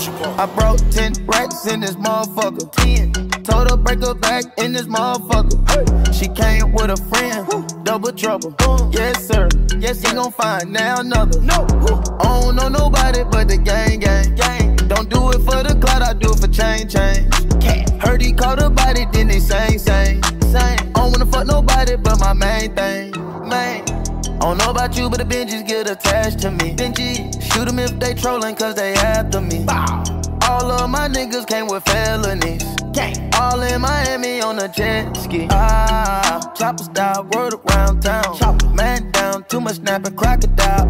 I brought 10 racks in this motherfucker. 10. Told her break her back in this motherfucker. Hey. She came with a friend. Woo. Double trouble. Yes, sir. Yes, he gon' find now another. No. I don't know nobody but the gang. Don't do it for the clout, I do it for change. Heard he called her body, then they sang. I don't wanna fuck nobody but my main thing. I don't know about you, but the Benjis get attached to me. Shoot them if they trolling, cause they after me. Bow. All of my niggas came with felonies. All in Miami on a jet ski. Chopper style, word around town. Man down, too much snapping, crocodile.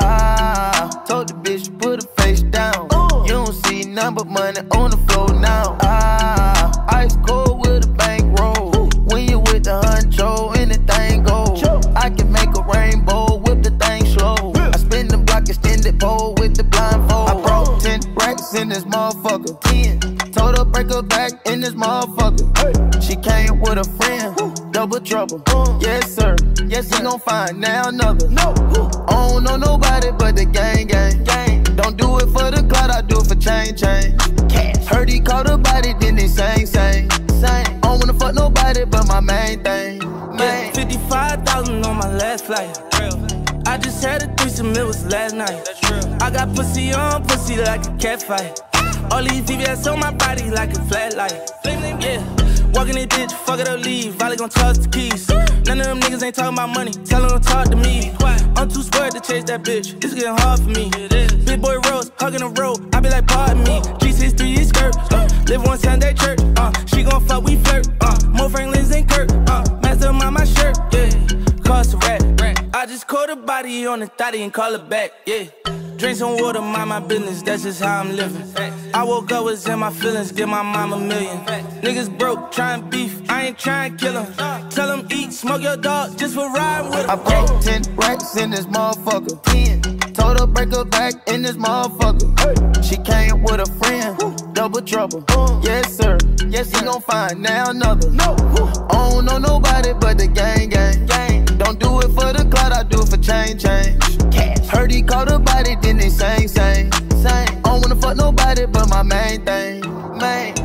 Told the bitch, put her face down. You don't see none but money on the floor now. Ice cold with a bankroll. When you with the honcho, anything goes. I can make a rainbow, whip the thing slow. I spin the block, extended pole with the blindfold. I brought 10 racks in this motherfucker. 10. Told her break her back in this motherfucker. Hey. She came with a friend. Double trouble. Yes, sir. Yes, he gon' find now another. No. I don't know nobody but the gang. Don't do it for the clout, I do it for change. Heard he called her body, then they sang. I don't wanna fuck nobody but my main thing. Yeah, 55,000 on my last flight. I just had a threesome, it was last night. I got pussy on pussy like a cat fight. All these VVS on my body like a flat light. Yeah, walking this bitch, fuck it up, leave. Valley gon' toss the keys. None of them niggas ain't talking about money, tell them to talk to me. I'm too scared to chase that bitch, it's getting hard for me. Big boy Rose, hugging the road, I be like, pardon me. G63 skirt, live one Sunday church. She gon' fuck, we flirt. More Franklin's and Kirk. Master on my shirt, yeah. Cost a rat. I just caught a body on the thotty and call it back, yeah. Drink some water, mind my business, that's just how I'm living. I woke up, was in my feelings, give my mom $1 million. Niggas broke, tryin' beef, I ain't tryin' kill him. Tell them eat, smoke your dog, just for riding with him. I brought 10 racks in this motherfucker. 10. Told her break her back in this motherfucker. Hey. She came with a friend. Double trouble. Yes, sir. Yes, he gon' find now another. No. I don't know nobody but the gang. Don't do it for the clout, I do it for change. Heard he called her body, then they sang. I don't wanna fuck nobody but my main thing.